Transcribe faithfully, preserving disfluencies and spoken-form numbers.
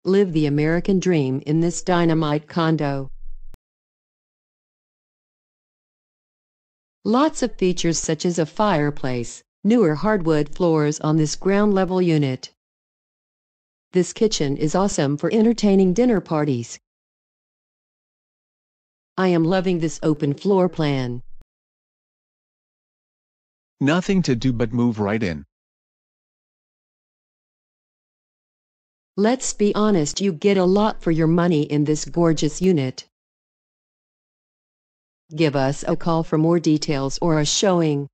Live the American dream in this dynamite condo. Lots of features such as a fireplace, newer hardwood floors on this ground-level unit. This kitchen is awesome for entertaining dinner parties. I am loving this open floor plan. Nothing to do but move right in. Let's be honest, you get a lot for your money in this gorgeous unit. Give us a call for more details or a showing.